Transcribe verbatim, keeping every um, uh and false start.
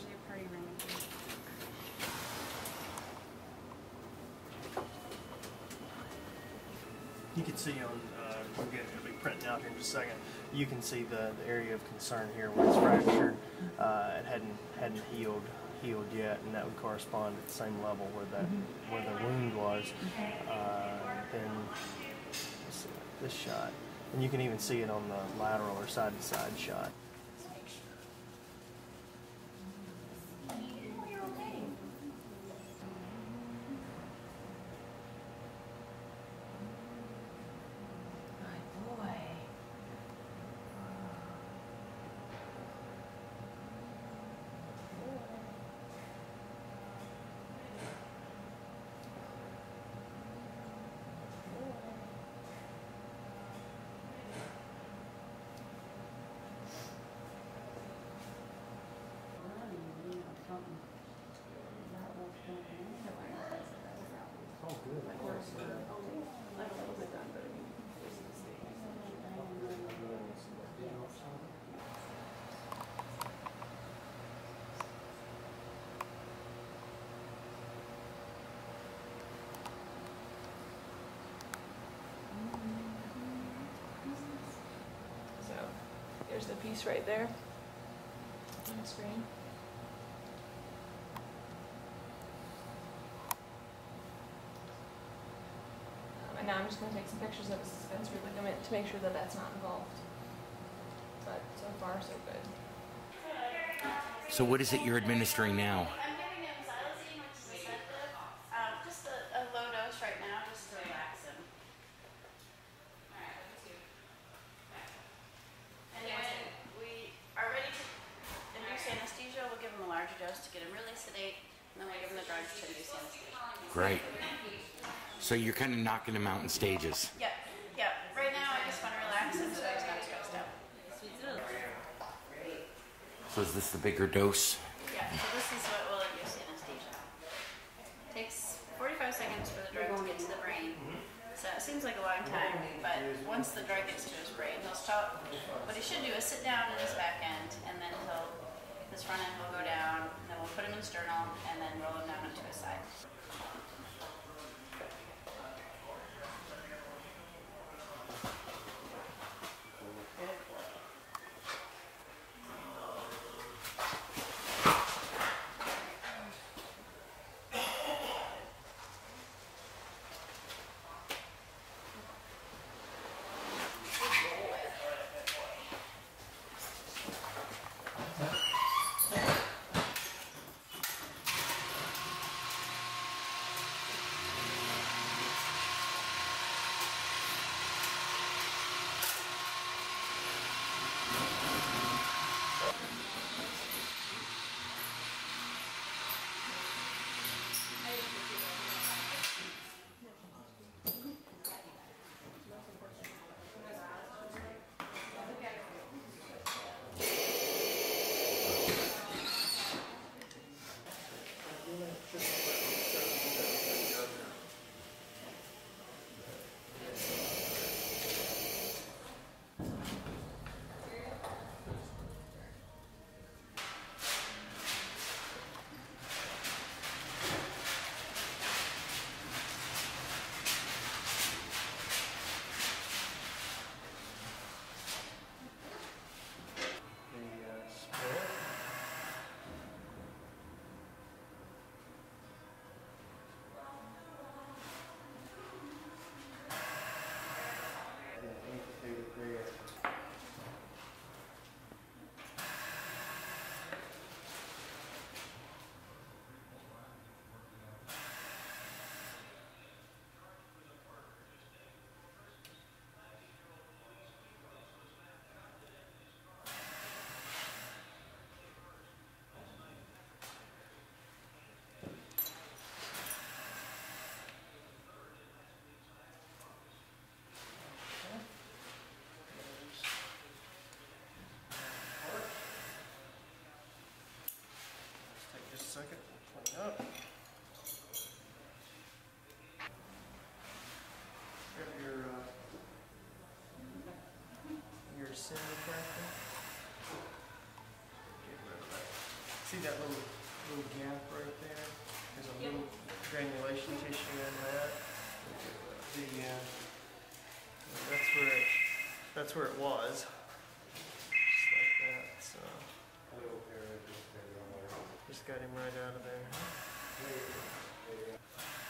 usually a party room. You can see on, uh, we'll get it'll be printing out here in just a second. You can see the, the area of concern here where it's fractured. Uh, it hadn't hadn't healed healed yet, and that would correspond at the same level where that mm-hmm. where the wound was. Uh, then let's see, this shot, and you can even see it on the lateral or side to side shot. Oh, good. So, there's the piece right there on the screen. And now I'm just going to take some pictures of the suspensory ligament to make sure that that's not involved. But so far, so good. So what is it you're administering now? I'm giving him xylazine, which is a sedative. Um, just a, a low dose right now, just to relax him. Alright, let me see. And when we are ready to induce anesthesia, we'll give him a larger dose to get him really sedate, and then we'll give him the drugs to induce anesthesia. Great. So you're kind of knocking him out in stages. Yeah, yeah. Right now I just want to relax him so he's not stressed out. So is this the bigger dose? Yeah, so this is what will induce anesthesia. It takes forty-five seconds for the drug to get to the brain. So it seems like a long time, but once the drug gets to his brain, he'll stop. What he should do is sit down in his back end, and then he'll, his front end will go down, and then we'll put him in sternal, and then roll him down onto his side. Just a second, we'll clean up. Grab your, uh, your cinder cracker. Get rid of that. See that little little gap right there? There's a little granulation tissue in that. The uh, that's where it that's where it was. Just like that. So just got him right out of there.